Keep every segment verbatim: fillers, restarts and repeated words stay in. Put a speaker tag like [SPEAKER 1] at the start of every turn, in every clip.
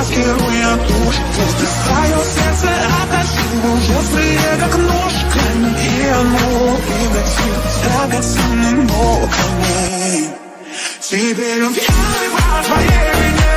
[SPEAKER 1] маскируя тушь. Если свое сердце отошли, уже острые как нож. Камень, и оно превратит драгоценным камней. Теперь он пьяный по твоей вине.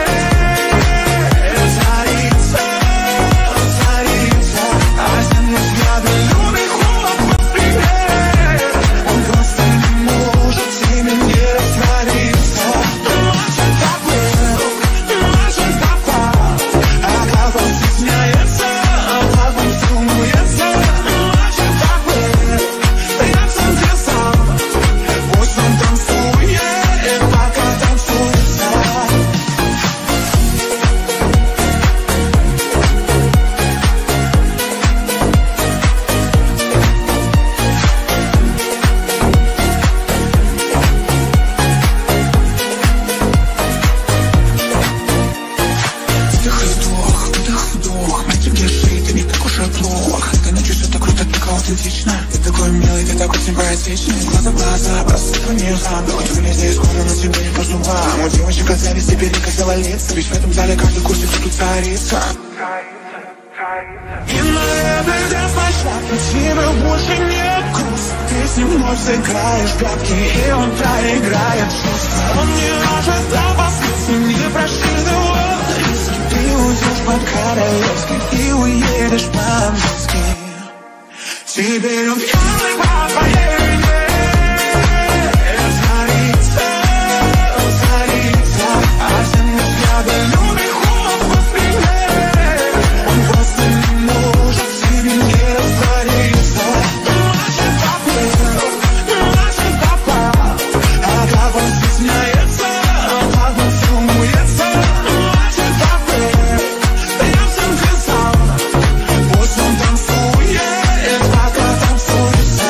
[SPEAKER 1] Зарится, зарится, а земля взгляды любит холод по спине. Он просто не может тебе не раствориться. Наша тобой, наша тобой, а как он стесняется, а как он сумуется. Наша тобой, я в центре сам, пусть он танцует, пока танцуется. Вдох, вдох, вдох, мать держи, ты не так уж и плох. Ты ночью все так круто, так аутентично. Ты такой милый, ты такой симпатичный. Глаза в глаза, просто не сам. Да хоть вылезай из кожи, но тебе не по зубам. У девочек казались, теперь не казала лица. Ведь в этом зале каждый курсик тут царица. И на этой детской шляпе тебе больше нет грустно. Ты с ним вновь сыграешь гадки, и он проиграет чувства. Он не ожидал последствий, не прошли его риски. Ты уйдешь по-королевски и уедешь по-английски. Теперь он пьяный по твоей вине. Зарится, зарится, а земля взгляда любит холод по спине. Он просто не может тебе не раствориться. Наша папа, наша папа, а как он стесняется, а как он сумуется. Наша папа, я в центре сам, пусть он танцует, пока танцуется.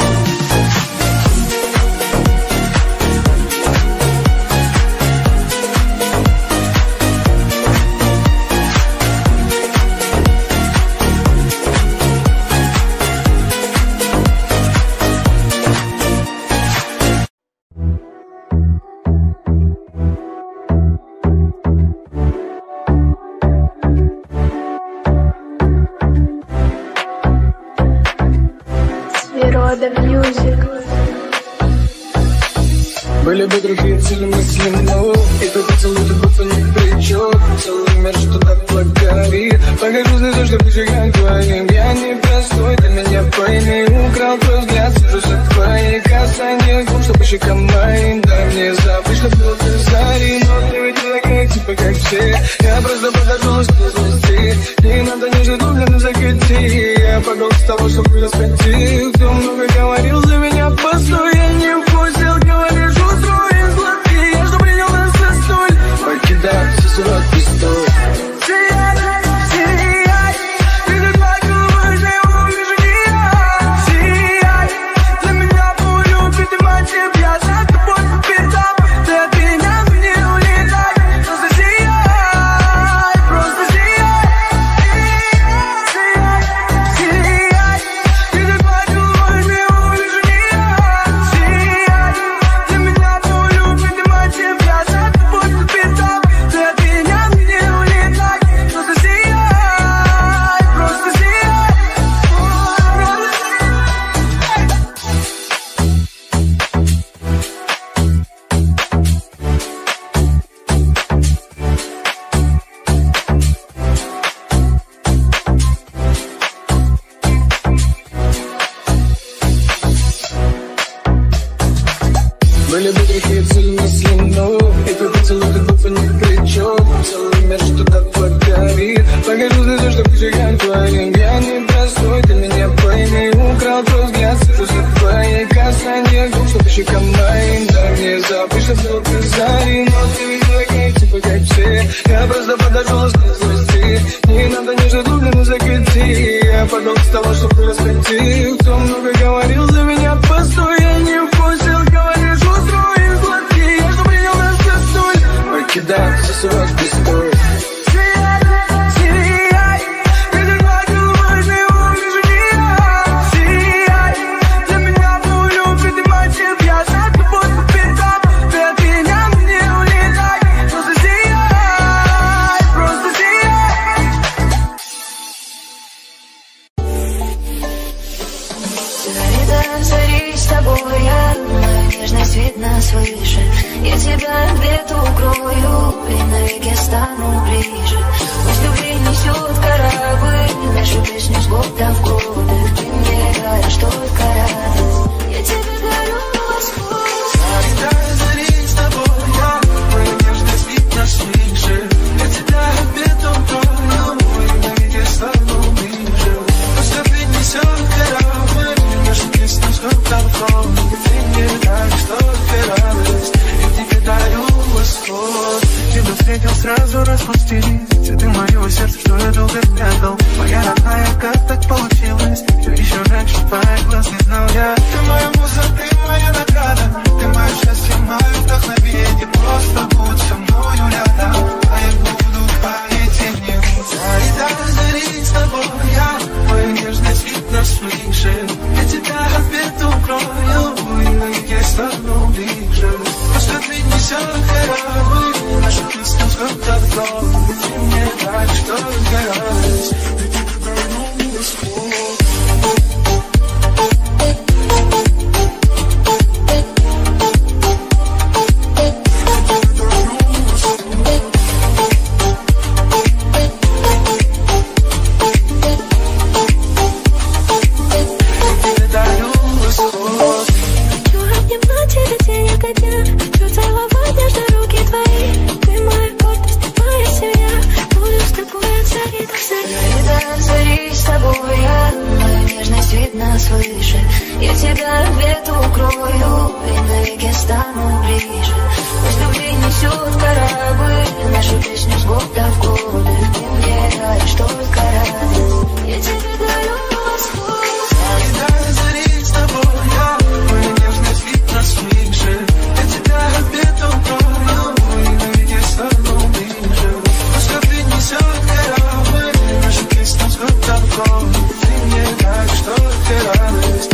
[SPEAKER 2] Свирода Мьюзик.
[SPEAKER 3] Были бы другие цели мысли, но и твой поцелуй тут будто ни при чем. Целый мир, что так благодарит. Покажу слезу, что прижигать твоим. Я не простой, ты меня пойми. Украл твой взгляд, сижу за твои касания губ, что по щекам моим. Дай мне забыть, что был ты зари. Но ты ведь не такая, типа как все. Я просто подошел, что злости. Не надо нежно дублено закати. Я погол с того, чтобы распятил. Кто много говорил за меня, постой. Я не вкусил, говоришь, устроен златый. Я что принял нас за столь. Покидаю все сорок пистоль. Были бы грехи, цель мысли, но и твой поцелуй тут будто ни при чем. Целый мир, что так благодарит. Покажу слезу, что прижигать твоим. Я не простой, ты меня пойми. Украл твой взгляд, сижу за твои касания губ, что по щекам моим. Дай мне забыть, что был ты зари. Но ты ведь не такая, типа как все. Я просто подошел, что злости. Не надо нежно дублено закати. Я подол с того, что ты раскатил. Кто много говорил за меня, постой. Я не вкусил, говоришь, устроен златый. Я что принял нас за столь. Покидаю все сорок пистоль.
[SPEAKER 4] Просто
[SPEAKER 3] распустились. Цветы моего сердца, что я долго прятал. Моя родная, как так получилось? Все еще раньше твоих глаз не знал я. Ты моя муза, ты моя награда. Ты мое счастье, мое вдохновение. Просто будь со мною рядом, а я буду поединем. И так зарись с тобой я, мою нежность видно слышит. Я тебя ответ укрою, и навеки стану ближе. Посмотри, несет корабль, нашу песню сколько вдох. Ты мне так, что сгоралась, ты тебе даю восход.
[SPEAKER 2] Слышит, я тебя ответ укрою, и навеки стану ближе. Пусть любви несет корабль, нашу песню с года в годы. Ты мне даришь только радость, я тебе даю восход.
[SPEAKER 3] И дай зарить с тобой я, мою нежность видно слышит. Я тебя ответ укрою, и навеки стану ближе. Пусть любви несет корабль, нашу песню с года в годы. Ты мне даришь только радость.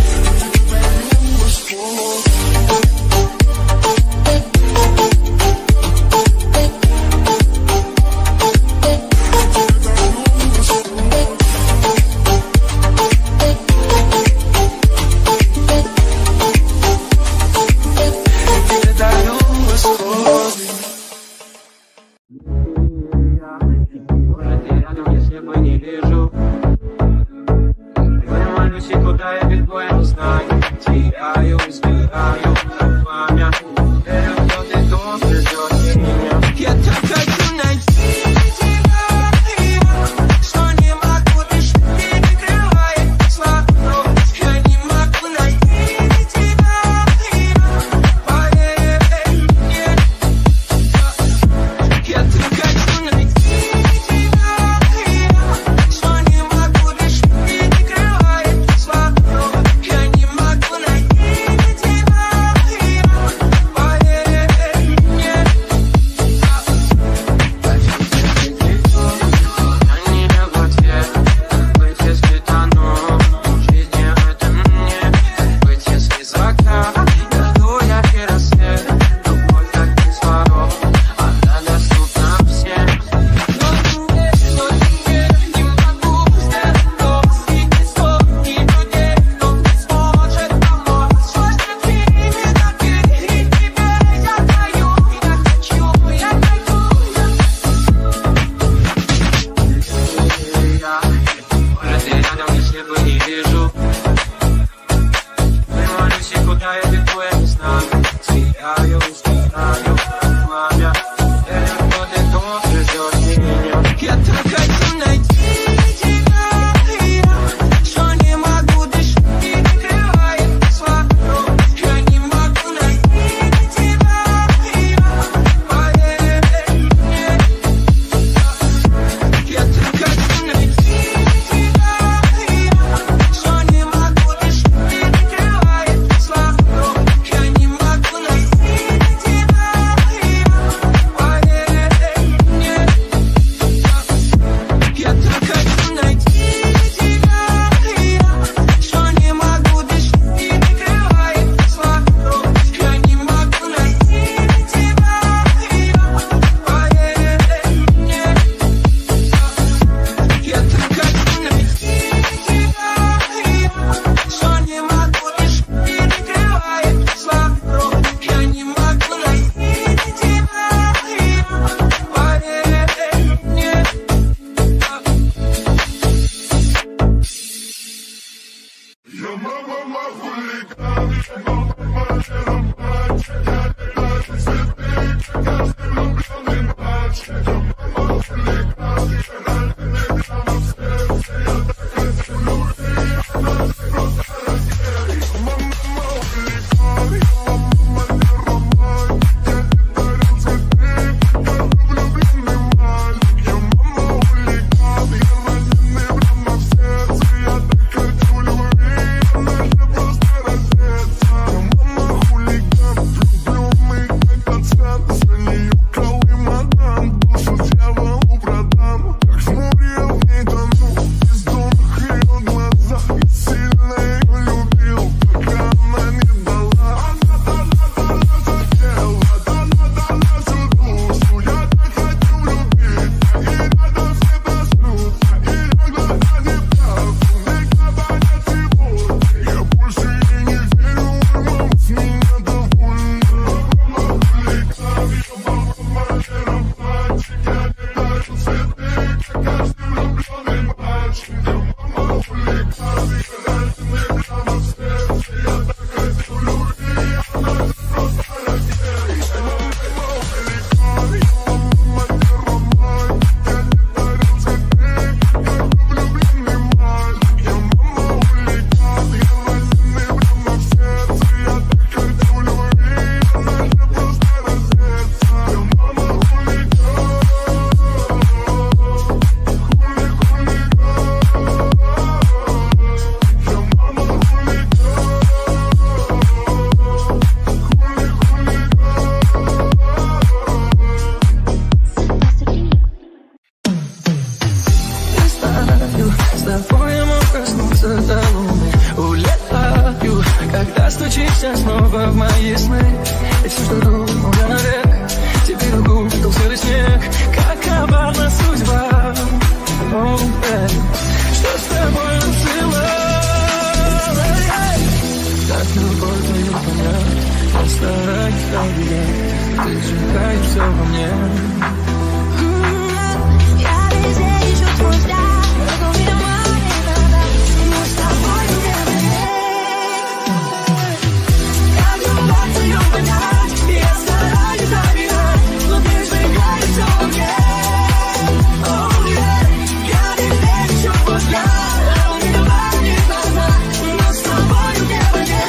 [SPEAKER 3] тобой я мог коснуться до луны. Улетаю, когда стучишься снова в мои сны. И все, что думал я навек, теперь укутал серый снег. Как коварна судьба. Oh, hey. Что с тобой началось? Как любовь твою понять? Я стараюсь объять, ты сжигаешь все во мне.
[SPEAKER 2] Я везде ищу твой взгляд, разумею мои глаза, мы с тобой вместе. Как любовь твою понять? Я стараюсь объять, но ты сжигаешь все во мне. Oh, yeah. Я везде ищу твой взгляд, разумею мои глаза, мы с тобой вместе.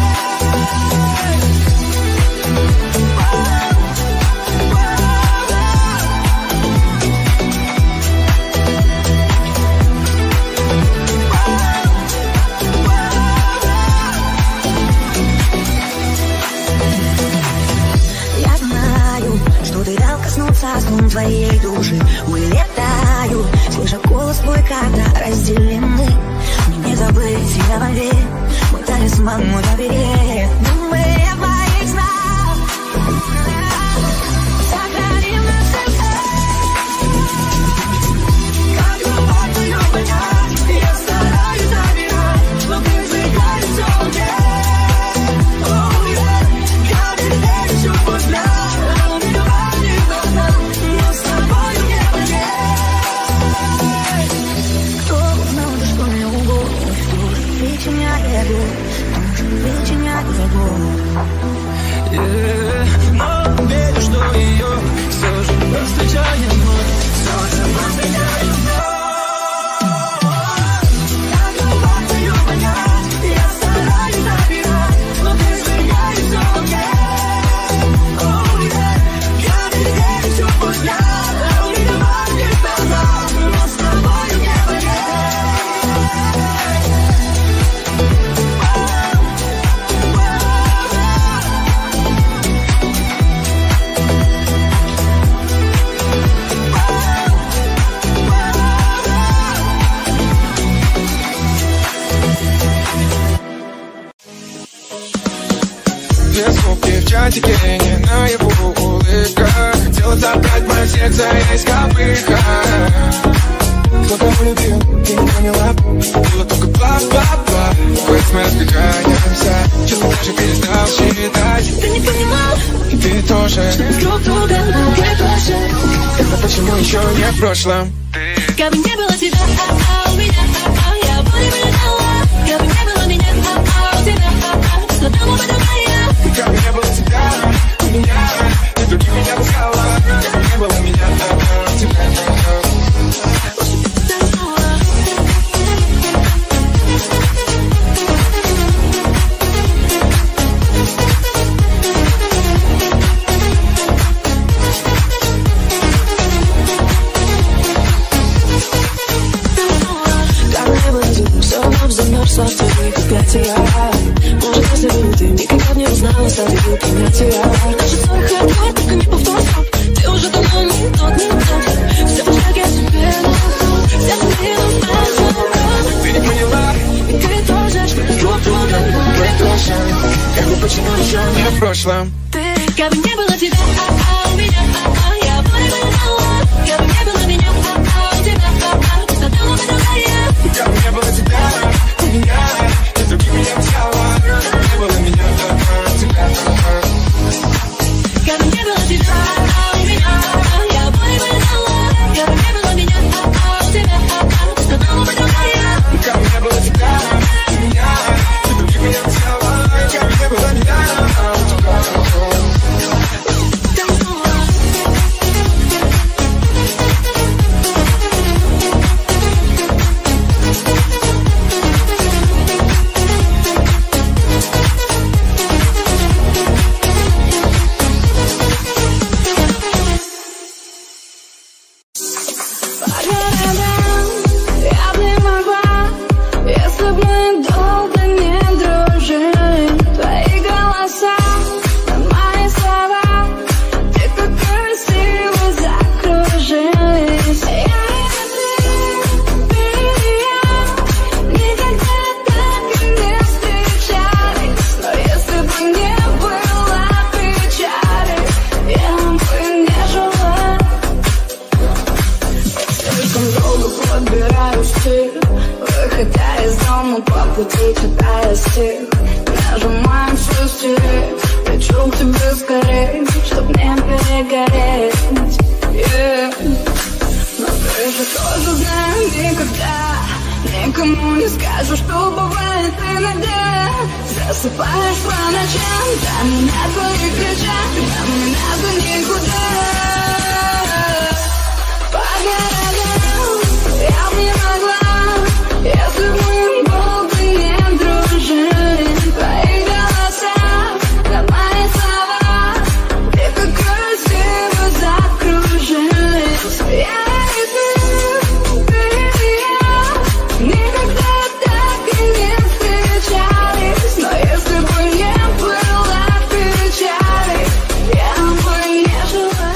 [SPEAKER 2] Я знаю, что ты дал коснуться струн твоей души. Улетаю, слыша голос твой, когда разделены. Мне не забыть тебя вовек, мой талисман, мой доверие. Думай о моих снах, сохраним на сердце. Как любовь твою понять? Я стараюсь обирать, но ты сжигаешь все во мне. Oh, yeah. Я везде ищу твой взгляд, разумею мои глаза, но с тобою не войне. Кто узнал, за что мне угодно, что причиняет боль, причиняет боль.
[SPEAKER 3] Yeah. Но верю, что ее все же повстречаем вновь, все же повстречаем вновь.
[SPEAKER 2] Как любовь твою понять? Я стараюсь обирать, но ты сжигаешь все во мне. Oh, yeah. Я везде ищу твой взгляд, разумею мои глаза, но с тобою не войне.
[SPEAKER 3] Звуки в чатике, не наяву улыбка. Хотела забрать мое сердце из копыха. Кто-то полюбил, ты не поняла. Было только бла-бла-бла. Хоть мы разбегаемся, честно даже перестал считать.
[SPEAKER 2] Ты не понимал,
[SPEAKER 3] Ты тоже.
[SPEAKER 2] что друг друга много тоже.
[SPEAKER 3] Тогда почему еще не в прошлом?
[SPEAKER 2] Как бы не было тебя, а, а, у меня, а, а, я бы не дала. Как бы не было меня, а, а, у тебя, а, а, но там об этом моя.
[SPEAKER 3] Как бы не было тебя, у меня, ты другим меня пускала. Как бы не было меня, а, а, у тебя, а, а.
[SPEAKER 2] Замерзла в твоих объятиях. Может, если бы ты никогда не узнала стадию принятия. Наши ссоры хардкор, только не повтор, стоп. Ты уже давно не тот, не тот. Все в шаге тебе на ход. Все спину спасут.
[SPEAKER 3] Ты не поняла,
[SPEAKER 2] И ты тоже, что друг друга мы тоже.
[SPEAKER 3] как бы почему еще не в прошлом?
[SPEAKER 2] Ты, как бы не было тебя, а, а, у меня, а, а, я бы не дала. Как бы не было меня, а, а, у тебя, а, а, но там об этом моя.
[SPEAKER 3] Как бы не было тебя, у меня, ты другим меня пускала. Как бы не было меня, а, а, у тебя, а, а.
[SPEAKER 2] Как бы не было тебя, а, у меня, а, я бы не дала. Как бы не было меня, а, а, у тебя, а, а, но там об этом моя.
[SPEAKER 3] Как бы не было тебя, у меня, ты другим меня пускала. Как бы не было меня, а, у тебя, а, а.
[SPEAKER 2] подбираю стиль, выходя из дома по пути, читая стих. Нажимаем все стереть, хочу к тебе скорее, чтоб не перегореть, yeah. Но ты же тоже знаешь, никогда никому не скажу, что бывает иногда. Засыпаешь по ночам, да не надо твои кричать, нам не надо никуда. По городам я бы не могла, если бы мы долго не дружили. Твои голоса, да мои слова, ты как красиво закружились. Я и ты, ты и я, никогда так и не встречались. Но если бы не было печали, я бы не жила.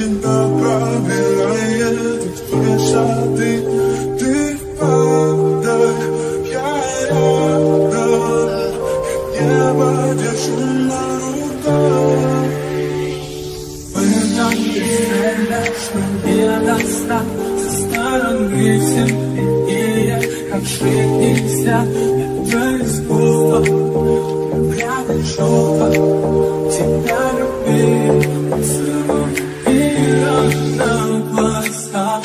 [SPEAKER 1] всегда проверяет твои шаги. Ты падай, я рядом, небо держу на руках.
[SPEAKER 3] Пытаюсь стрелять, что не достать со стороны всем идея, как жить нельзя, это искусство. Прятать что-то, тебя любить, целую мира на глазах.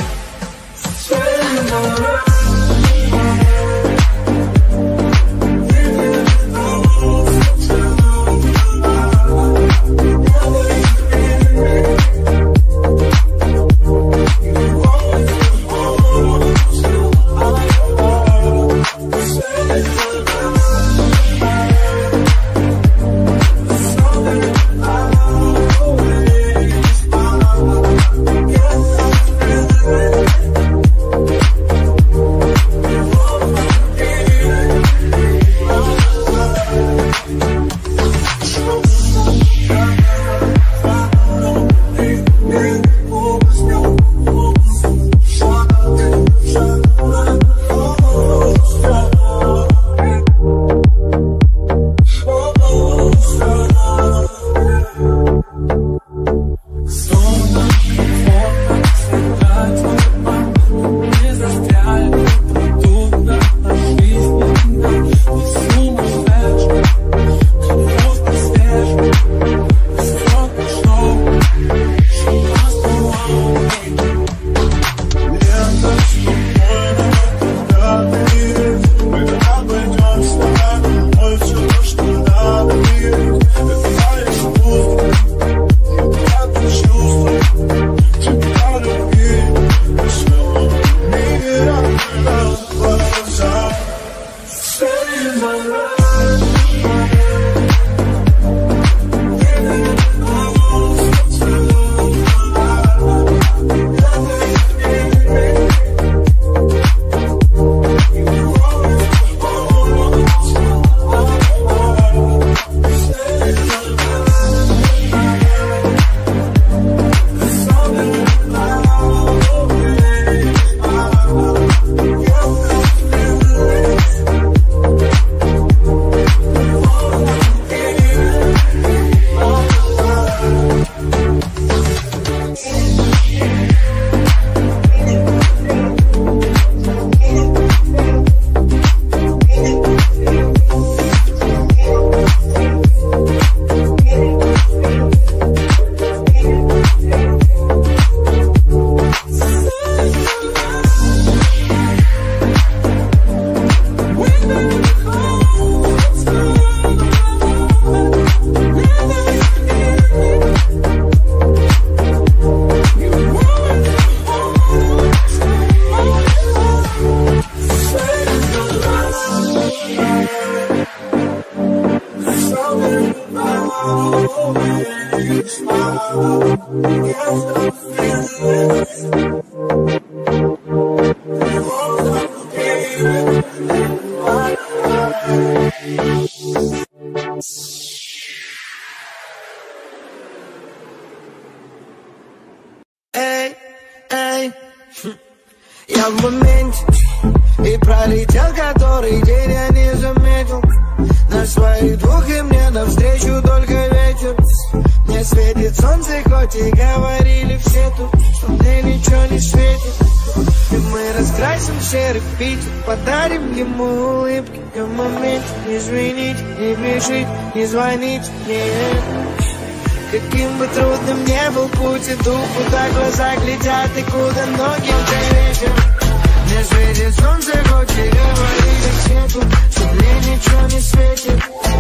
[SPEAKER 4] Эй, эй, я в моменте и пролетел который день, я не заметил. На своих двух и мне навстречу только ветер. Мне светит солнце, хоть и говорили все тут, что мне ничего не светит. И мы раскрасим серый Питер, подарим ему улыбки. И в моменте не звоните, не пишите, не звоните мне. Каким бы трудным не был путь, иду, куда глаза глядят и куда ноги уже ветер. Мне светит солнце, хоть и говорили все тут, что мне ничего не светит.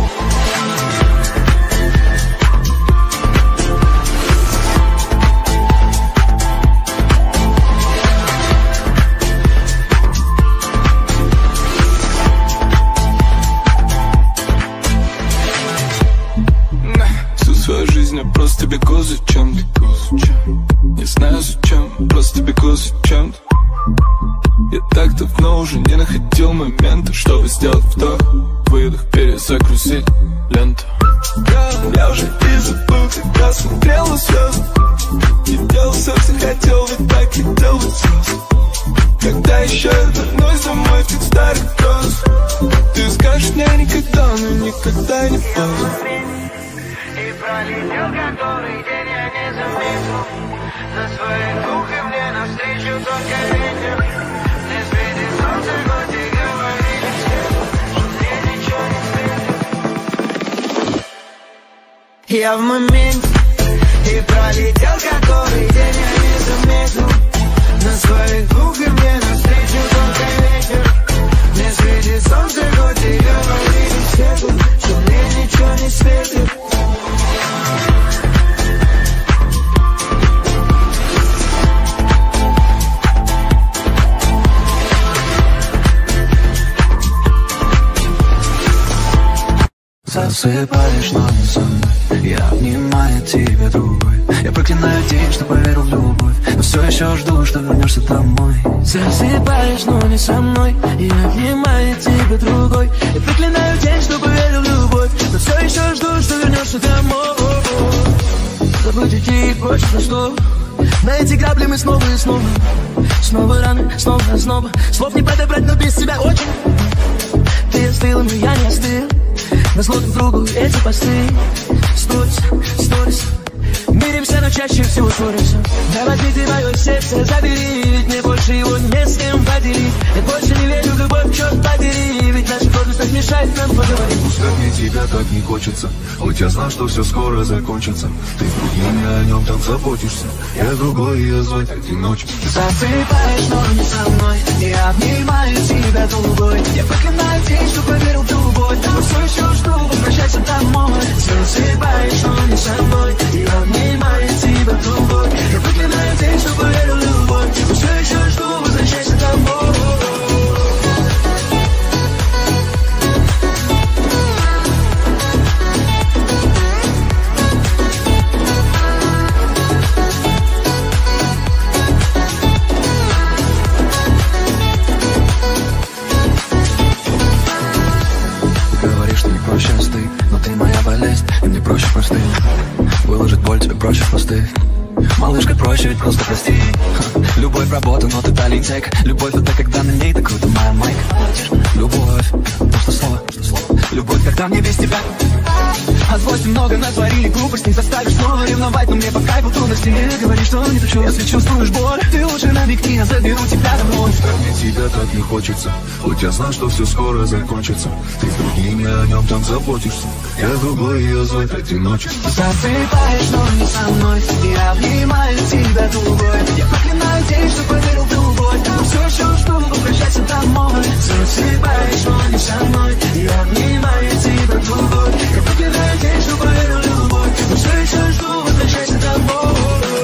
[SPEAKER 3] Свою жизнь я просто бегу за чем-то. Не знаю зачем, просто бегу за чем-то. Я так давно уже не находил момента, чтобы сделать вдох, выдох, перезагрузить ленту. Я уже из
[SPEAKER 1] забыл, когда смотрел на звезды. Не делал секс, не хотел, ведь так хотел быть звезд. Когда еще я вернусь домой в тот старый пес. Ты скажешь мне никогда, но никогда не поздно.
[SPEAKER 4] И пролетел который день, я не заметил. На своей духе мне навстречу только ветер. Мне светит солнце, хоть и говорили все, что мне ничего не светит. Я в моменте, и пролетел который день, я не заметил. На своих духе мне навстречу только ветер. Мне светит солнце, хоть и говорили все, что мне ничего не светит.
[SPEAKER 3] Засыпаешь, но не со мной. Я обнимаю тебя другой. Я проклинаю день, что поверил в любовь, но все еще жду, что вернешься домой.
[SPEAKER 4] Засыпаешь, но не со мной. Я обнимаю тебя другой. Я проклинаю день, что поверил в любовь, но все еще жду, что вернешься домой. Забыть идти больше на что. На эти грабли мы снова и снова. Снова раны, снова, снова. Слов не подобрать, но без тебя очень. Ты остыла, но я не остыл. Назло друг другу эти посты. Сторис, сторис. Миримся, но чаще всего ссоримся. Да возьми ты мое сердце, забери. Ведь мне больше его не с кем поделить. Я больше не верю в любовь, черт побери. Ведь наша гордость так мешает нам поговорить.
[SPEAKER 3] Пускай мне тебя так не хочется, хоть я знал, что все скоро закончится. Ты с другими о нем там заботишься. Я другой, я звать одиночек.
[SPEAKER 4] Засыпаешь, но не со мной. Я обнимаю тебя другой. Я проклинаю день, что поверил в любовь, но все еще жду, возвращайся домой. Засыпаешь, но не со мной. Я обнимаю тебя другой. Я проклинаю день, что поверил в любовь, но все еще жду, возвращайся домой.
[SPEAKER 3] Но ты моя болезнь, и мне проще простыть. Выложить боль тебе проще в посты. Малышка, проще ведь просто прости. Ха, любовь работа, но ты талентек. Любовь это когда на ней так круто, моя майка. Любовь, то что слово, что слово. Любовь, когда мне без тебя. А злости много натворили глупостей. Заставишь снова ревновать, но мне по кайфу трудности. Говори, что не хочу, если чувствуешь боль. Ты лучше намекни, я заберу тебя домой. Пускай мне тебя так не хочется, хоть я знал, что все скоро закончится. Ты с другими о нем там заботишься. Я другой, я звать одиночество.
[SPEAKER 4] Засыпаешь, но не со мной. Я обнимаю тебя другой. Я проклинаю день, что поверил в любовь, но все еще жду, возвращайся домой. Засыпаешь, но не со мной. Я обнимаю тебя другой. Я проклинаю день, что поверил в любовь, но все еще жду, возвращайся домой.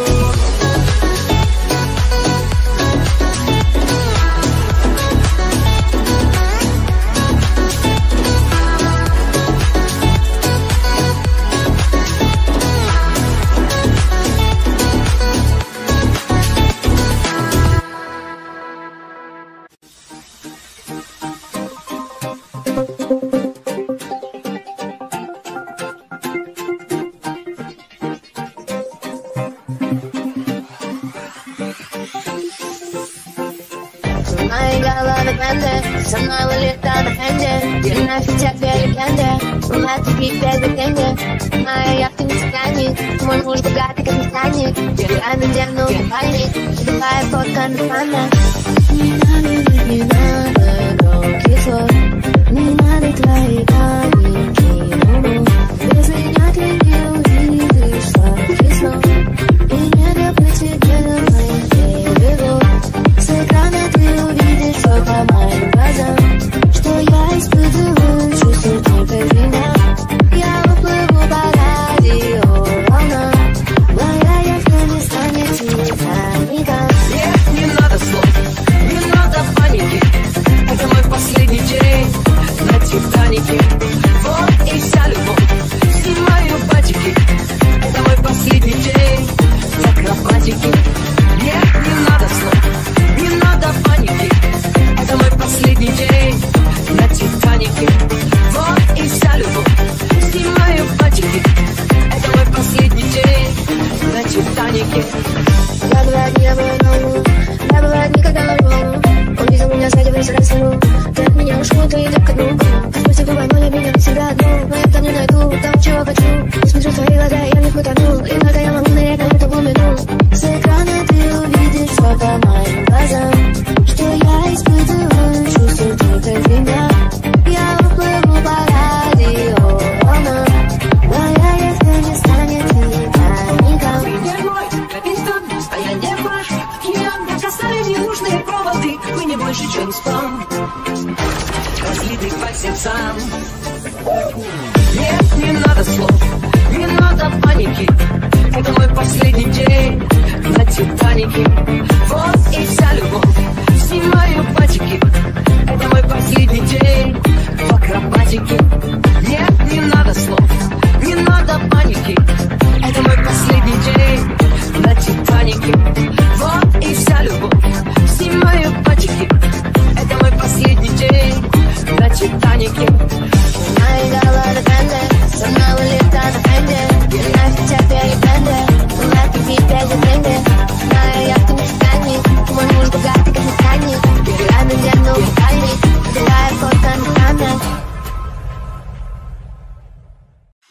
[SPEAKER 2] Со мной лолита на хенде. Я нафиг тебе легенда. У нас таких без легенды. Моя яхта не станет. Мой муж богатый, как механик. Я надену купальник. Давай фотка на фана. Не надо, не надо громких слов. Не надо твои каменьки. Без меня ты не увидишь сладких снов. И не добыть тебе на моих берегов. С экрана ты увидишь все по моим глазам. Что я испытываю, чувствую только меня. Я уплыву по радиоволнам. Моя яхта не станет Титаником.
[SPEAKER 4] Не надо слов, не надо понять.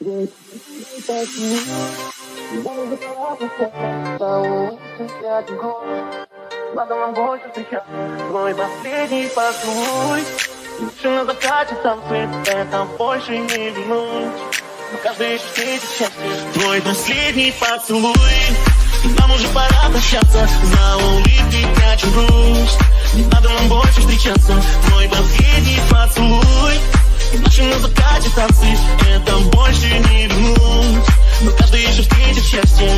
[SPEAKER 1] Твой последний поцелуй. Лучше на закате танцы, это больше не вернуть. Но каждый еще встретит счастье. Твой последний поцелуй. Нам уже пора прощаться. За улыбкой прячем грусть. Не надо нам больше встречаться. Твой последний поцелуй. Наши на закате танцы, это больше не вернуть. Но каждый еще встретит счастье.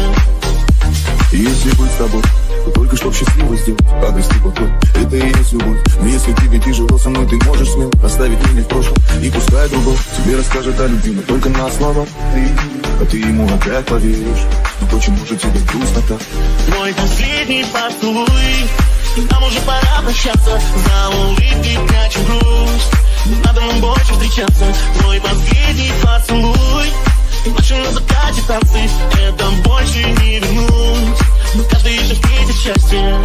[SPEAKER 3] Если быть с тобой, то только чтоб счастливо сделать, обрести покой, это и есть любовь. Но если тебе тяжело со мной, ты можешь смело оставить меня в прошлом и пускай другой тебе расскажет о любви, но только на словах. Ты, а ты ему опять поверишь. Но почему же тебе грустно так?
[SPEAKER 1] Твой последний поцелуй. Нам уже пора прощаться. За улыбкой прячем грусть. Не надо нам больше встречаться. Твой последний поцелуй. Наши на закате танцы, это больше не вернуть. Но каждый еще встретит счастье.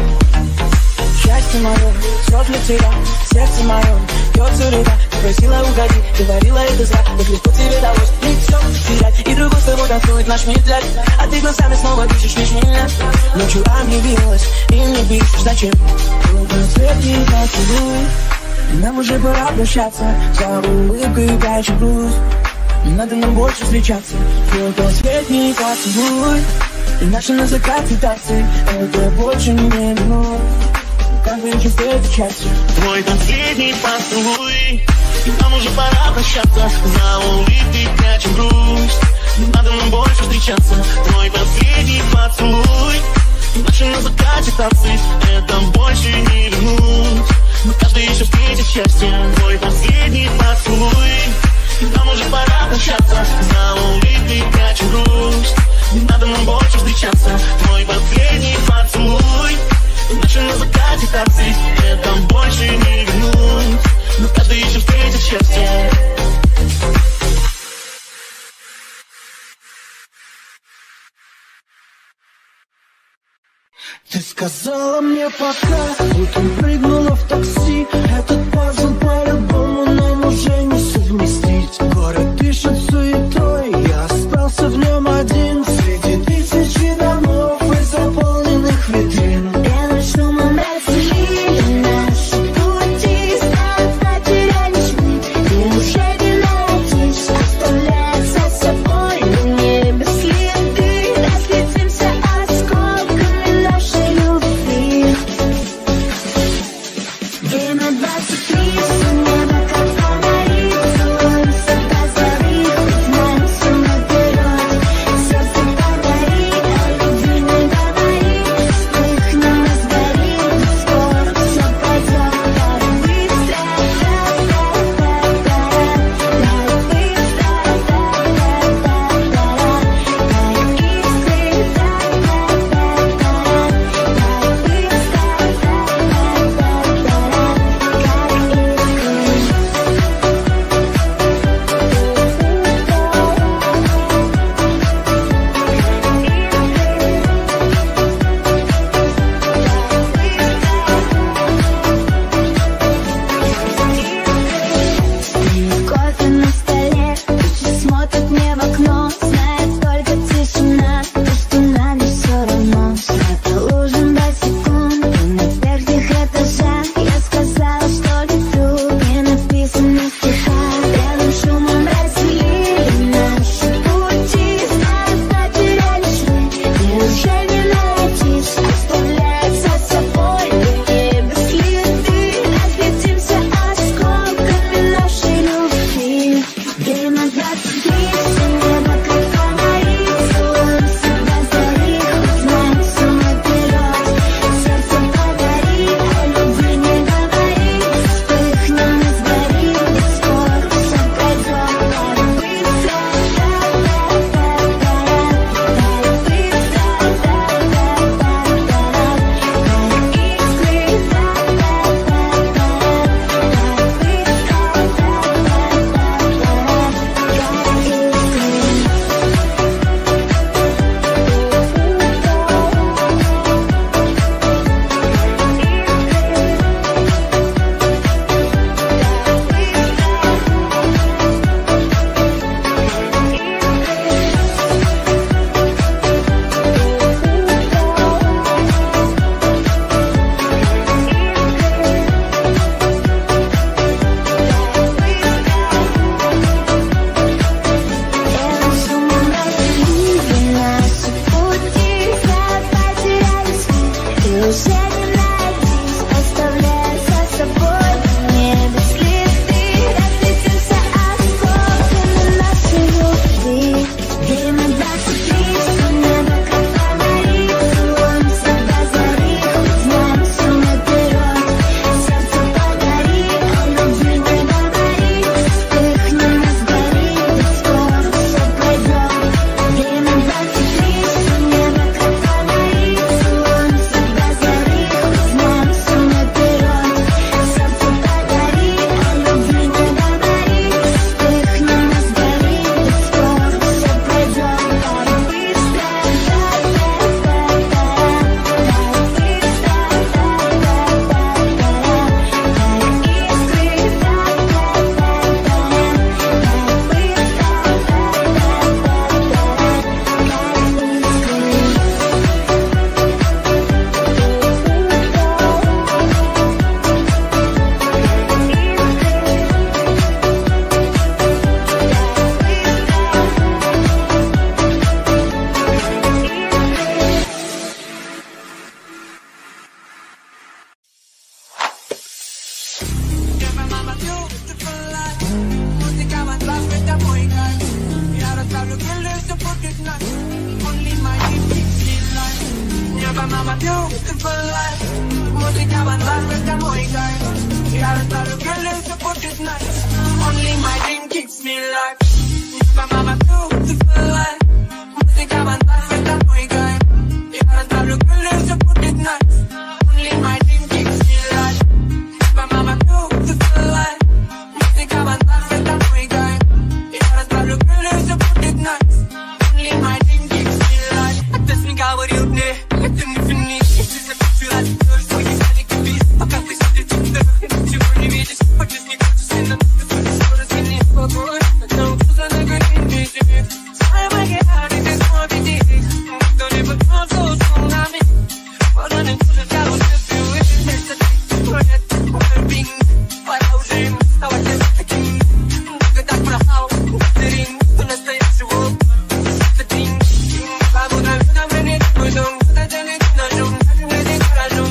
[SPEAKER 5] Счастье мое, слов для тебя, сердце мое бьется река. Ты просила угоди, говорила это зря. Так легко тебе далось не все терять. И другой с тобой танцует наш медляк. А ты глазами снова пишешь лишь меня. Ночью объявилась и мне пишешь зачем. Последний поцелуй. Нам уже пора прощаться. За улыбкой прячем грусть. Не надо нам больше встречаться. Твой последний поцелуй. И наши на закате танцы, это больше не вернуть. Как вечер встретит счастье.
[SPEAKER 1] Твой последний поцелуй. Нам уже пора прощаться. За улыбкой прячем грусть. Не надо нам больше встречаться. Твой последний поцелуй. Наши на закате танцы, это больше не вернуть. Но каждый еще встретит счастье. Твой последний поцелуй. Нам уже пора прощаться. За улыбкой прячем грусть. Не надо нам больше встречаться. Твой последний поцелуй. Наши на закате танцы, это больше не вернуть. Но каждый еще встретит счастье.
[SPEAKER 4] Ты сказала мне пока, утром прыгнула в такси. Этот пазл по-любому нам уже не совместить. Город дышит суетой, я остался в нем один. Среди тысячи домов и заполненных витрин.
[SPEAKER 2] Белый шум омрачили наши пути. Стать потеряничны, и уже не научишь оставлять за собой на небе следы. Разлетимся осколками нашей любви. Время двадцать
[SPEAKER 4] nice. Only my dream keeps me alive. Never mama beautiful life. Música bailar está muy gay. Y ahora está lo que le support is nice. Only my dream keeps me alive. Never mama beautiful life. Música bailar está muy gay. Y ahora está lo que le support is nice. Only my dream keeps me alive. Never mama beautiful life. Música bailar está muy gay. Y ahora está lo que le support is nice. Only my dream keeps me alive. Отец мне говорил мне, это не финиш. Жизнь обещала, что есть маленький бис. Пока ты сидишь в дверях, ничего не видишь. Хочешь не хочешь, и на нас ты скоро сильнее спокойно. Научился на горенье себе. Знаю, мои арты, ты свой веди. Никто не поднялся ушел нами. Пора не слушать, я уже впервые. Вместо ты, твоя, твой бинг. Пора уже им оставаться таким. Много так прохал, мастеринг. Кто настоящего, это динг. Бабу наверное, мне твой дом. Куда тянет ножом, на не гаражом.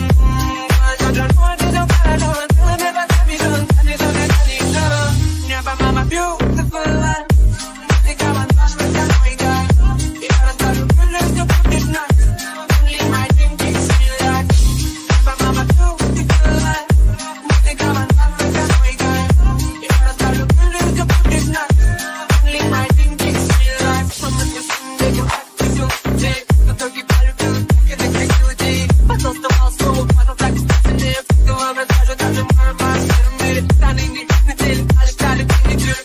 [SPEAKER 4] Mama beautiful life. Think I'm a trash, but I'm my guy. Yeah, I thought you could live to put this night. Only my dream keeps me alive. Mama beautiful life. Think I'm a trash, but I'm my guy. Yeah, I thought you could live to put this night. Only my dream keeps me alive. Mama just take you back to your day. The turkey barbecue, take it like you did. Потом вставал снова, потом так стасанее. Ты вам расскажу даже мой мастер в мире. Станет не неделю, а летали две недели.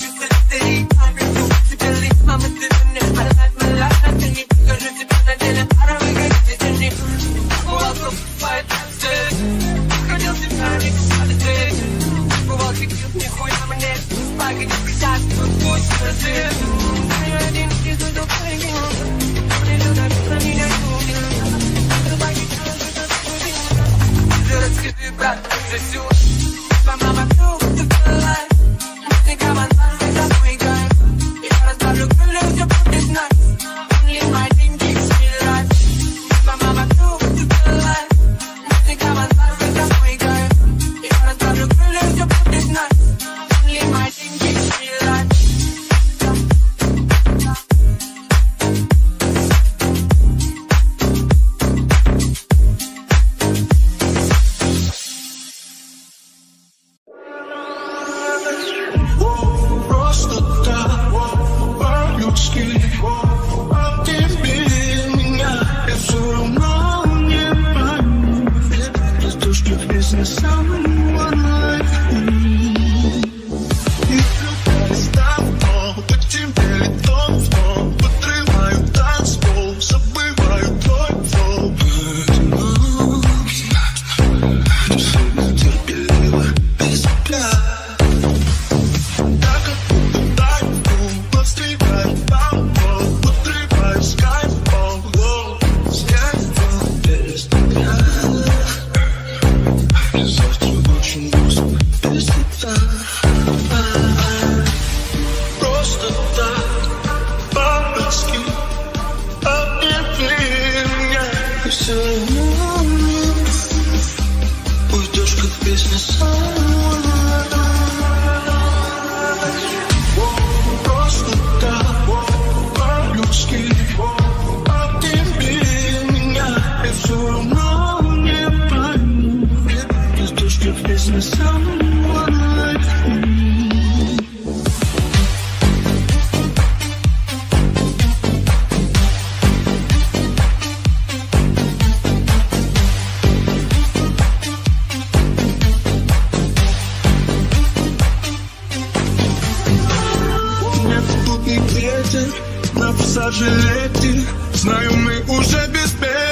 [SPEAKER 1] Знаю, мы уже без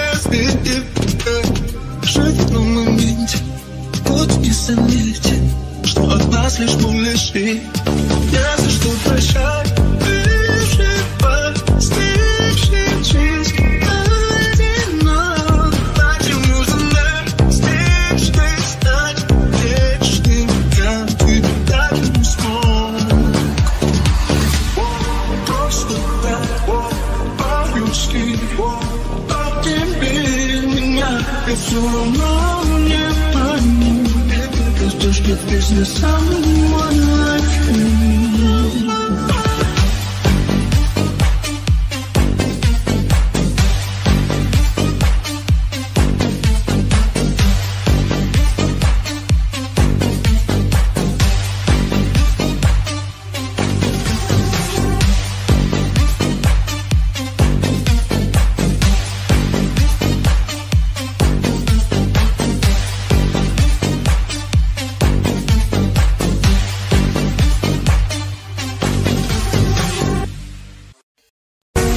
[SPEAKER 1] песни. Жить в том моменте, будь не заметен, что от нас лишь муляжи. Я за что прощай, выживай, снивший жизнь одинок. Зачем нужно снежной стать вечным, как ты так не смог. Просто так, по-людски, объяви меня, я все равно не пойму. Ты ждешь, как песня someone like you.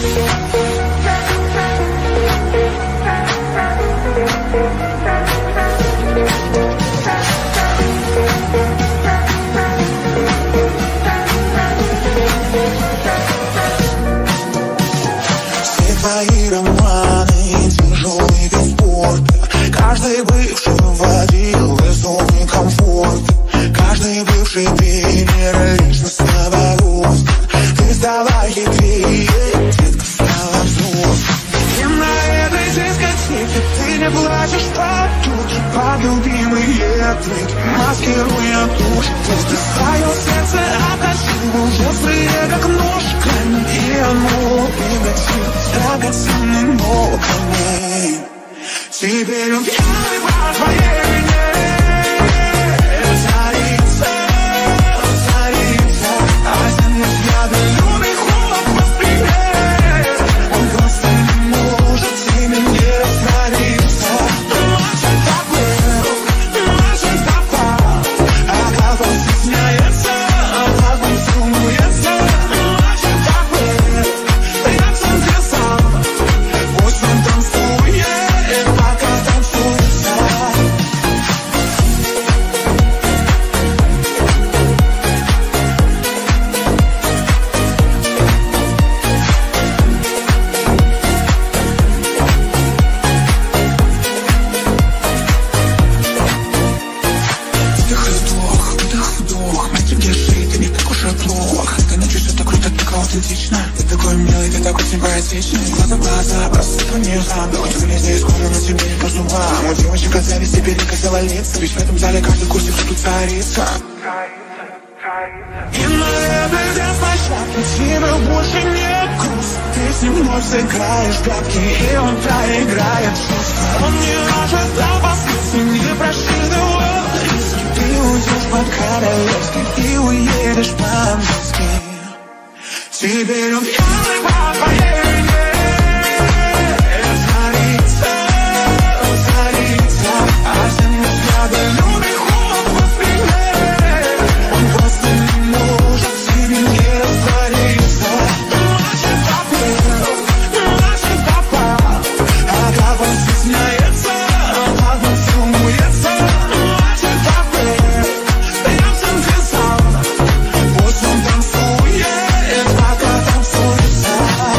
[SPEAKER 1] Твои романы, тяжелый вид спорта. Каждый бывший вводил в зону комфорта. Каждый бывший пример личностного роста. Ты стала хитрее, детка стала взрослой. И на этой дискотеке ты не плачешь по душе, под любимые треки, маскируя душу. Пусть свое сердце отточил, острые как нож, камень, и оно превратилось драгоценным камнем. Теперь он пьяный по твоей вине. Царица, царица, один взгляд любит холод воспринять. Он просто не может тебе не раствориться. Мальчик такой, мальчик попал, а как он стесняется, а как он сумуется. Мальчик такой, я в центре зала, пусть он танцует, пока танцуется. Вдох, вдох, вдох, вдох. Мастер, держи, ты не так уж и плохо. Ты ночью все так круто, так аутентично. Ты такой милый, ты такой симпатичный. Глаза в глаза, просто по низам. Да хоть вылези из кожи, но тебе не по зубам. У девочек от зависти перекосила лица. Ведь в этом зале каждый курсик, что царица. И на этой танцплощадке тебе больше нет грустно. Ты с ним вновь сыграешь гадки, и он проиграет чувства. Он не может опасаться, не просчитывал риски. Ты уйдешь по-королевски и уедешь по-английски. Теперь он пьяный по твоей вине. Царица, царица, один взгляд любит холод воспринять. Он просто не может тебе не раствориться. Мальчик попал, мальчик попал, а как он стесняется, а как он сумуется. Мальчик попал, я в центре зала, пусть он танцует, пока танцуется.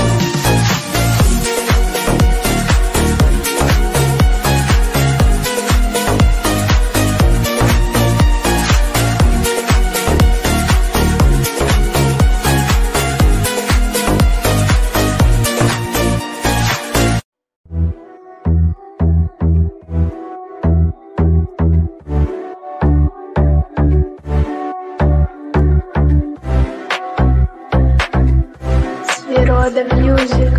[SPEAKER 2] Свирода Мьюзик.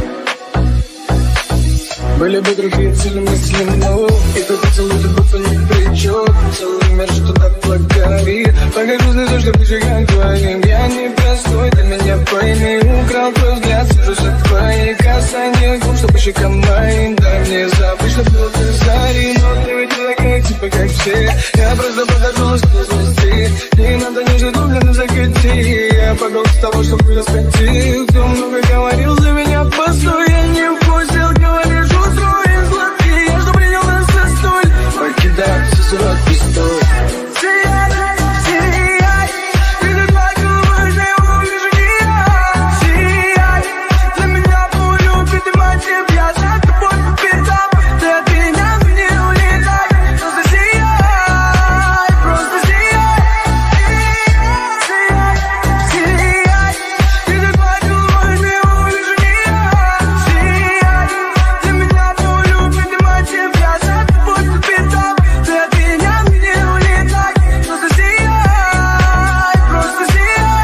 [SPEAKER 3] Были бы другие цели мысли, но и твой поцелуй ты будто ни при чем. Целый мир, что так благодарит. Покажу слезу, что прижигать твоим. Я не простой, ты меня пойми. Украл твой взгляд, сижу за твои касания губ, чтобы щекам моим. Дай мне забыть, что было ты зари. Но ты ведь не такая, типа как все. Я просто похожу сквозь листы. Не надо нежно глубину закрыть. Я погол с того, чтобы раскатить. Кто много говорил за меня, постой. Я не вкусил, говоришь, устроен сладкий. Я что принял на застоль. Покидаю все сорок пистоль. Сияй, сияй, ты как плакала, не увижу я. Сияй, для меня полюбит и мать тебя. За тобой по пятам, ты от меня не улетай. Просто сияй, просто сияй. Сияй, сияй, ты как плакала, не увижу я. Сияй, для меня полюбит и мать тебя. За тобой по пятам, ты от меня не улетай. Просто сияй, просто сияй.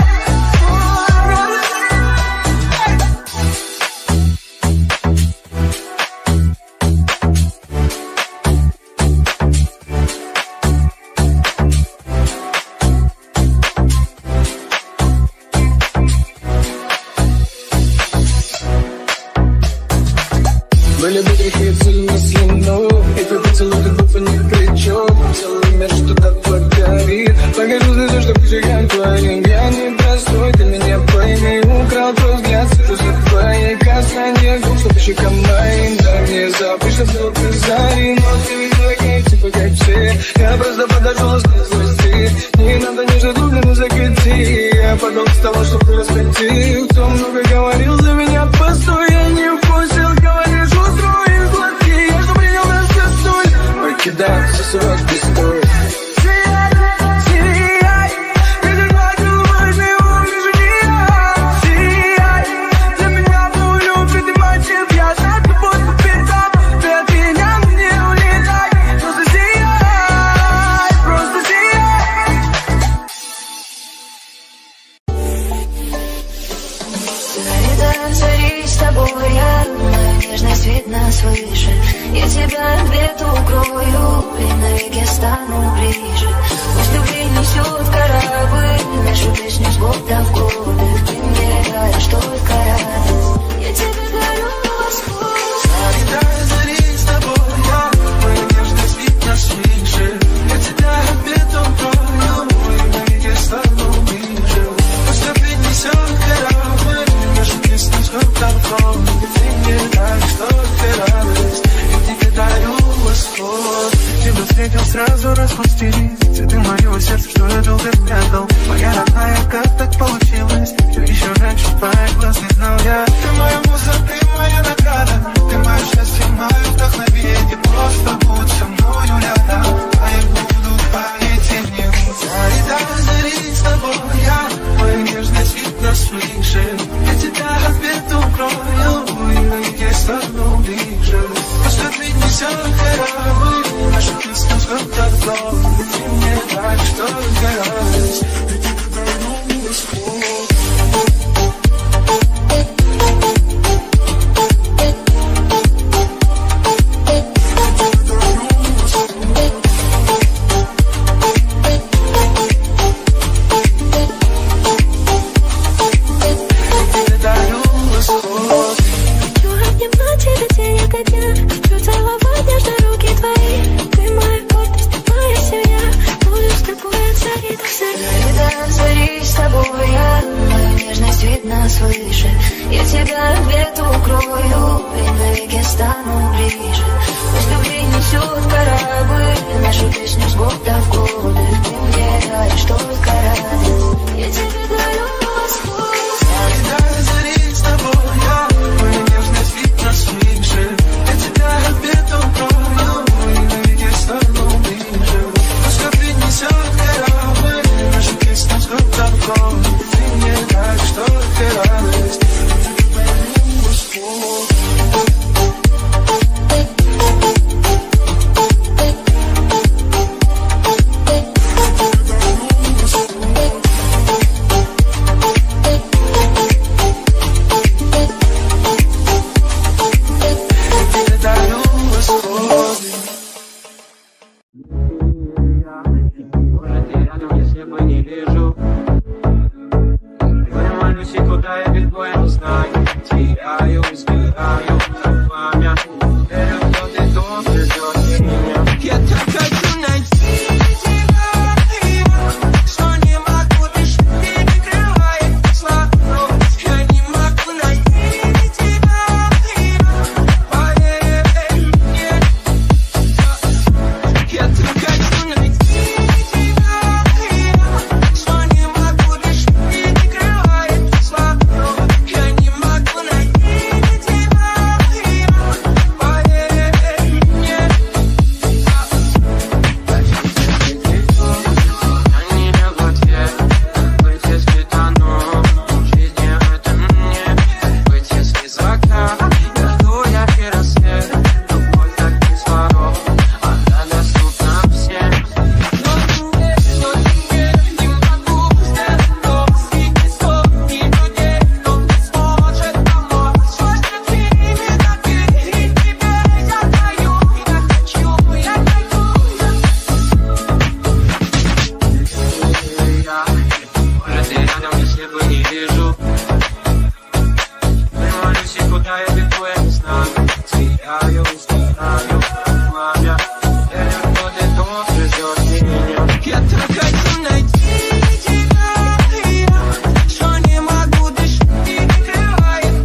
[SPEAKER 3] Были бы грехи, цель мысли, но и твой поцелуй как будто ни при чем. Целый мир, что так благодарит. Покажу слезу, что прижигать твоим. Я не простой, ты меня пойми. Украл твой взгляд, Просто твои касания губ, что по щекам моим. Да мне запишет звуки зари, но ты не типа как все. Я просто подожду ласкать злости. Не надо нежно дублину закати. Я подал с того, что ты раскатил. Кто много говорил за меня, постой. Я не вкусил, говоришь, устроил сладкий. Я же принял на все соль. Покидаться срок пистоль.
[SPEAKER 2] Видно свыше, я тебя где-то укрою и навеки стану ближе. Пусть любви несет корабль, нашу песню с года в годы. Ты мне даришь только радость, я тебе дарю восход.
[SPEAKER 1] Залетаю зари с тобой, я, моя нежность видно свыше. Я тебя где-то укрою и навеки стану ближе. Пусть любви несет корабль, нашу песню с года в годы. Ты мне даришь только радость, я тебе дарю восход. Тебя встретил, сразу распустились цветы моего сердца, что я долго прятал. Моя родная, как так получилось, что еще раньше твоих глаз не знал я. Ты моя муза, ты моя награда, ты мое счастье, мое вдохновение. Просто будь со мною рядом, а я буду памяти мне. Залетаю зари с тобой, я, моя нежность видно свыше. Я тебя где-то укрою и навеки стану ближе. Пусть любви несет корабль, нашу песню с года в годы. Ты мне даришь только радость, я тебе дарю восход.
[SPEAKER 2] Свыше, я тебя где-то укрою и навеки стану ближе. Пусть любви несет корабль, нашу песню с года в годы. Ты мне даришь только радость, я тебе дарю восход.
[SPEAKER 1] Залетаю зари с тобой, я, моя нежность видно свыше. Я тебя где-то укрою и навеки стану ближе. Пусть любви несет корабль, нашу песню с года в годы. Ты мне даришь только радость, я тебе дарю восход. Найти тебя, я, что не могу дышать, не прикрывает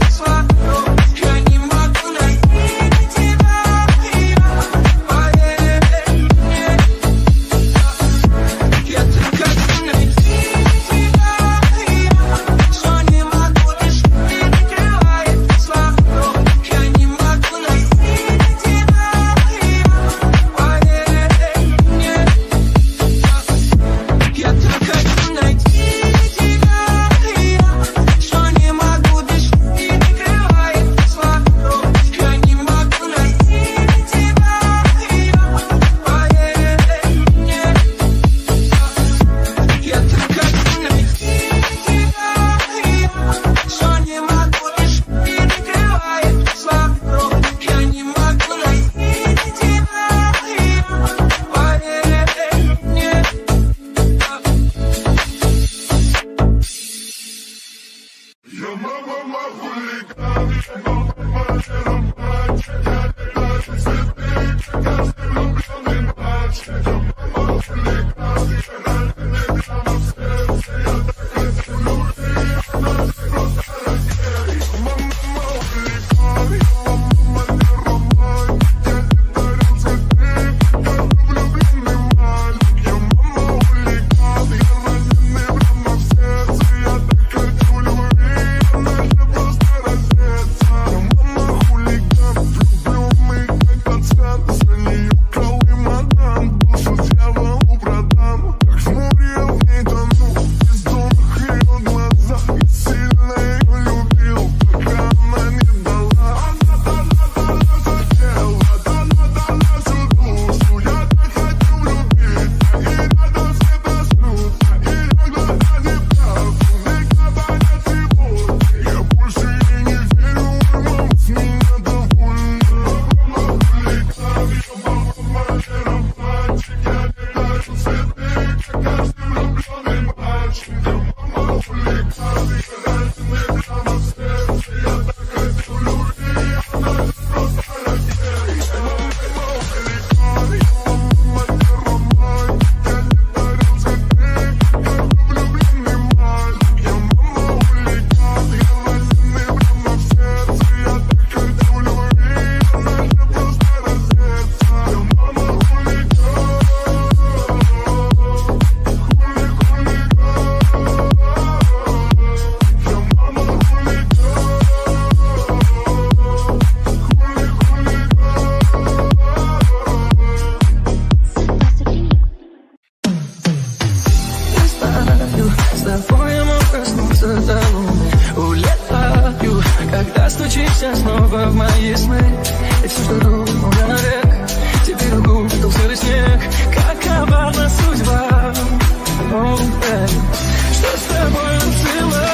[SPEAKER 3] Возвращайся снова в мои сны. И все, что думал я навек, теперь укутал серый снег. Какова наша судьба? Oh, hey. Что с тобой началось?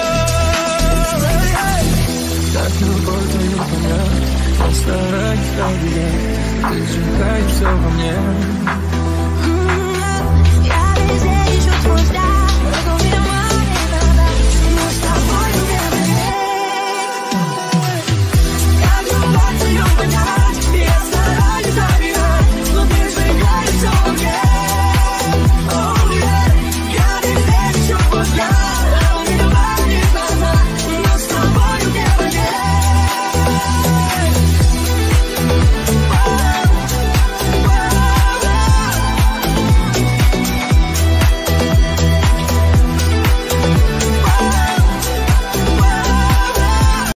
[SPEAKER 3] Как любовь твою понять? Я стараюсь объять, ты сжигаешь все во мне.
[SPEAKER 2] Я везде ищу твой взгляд.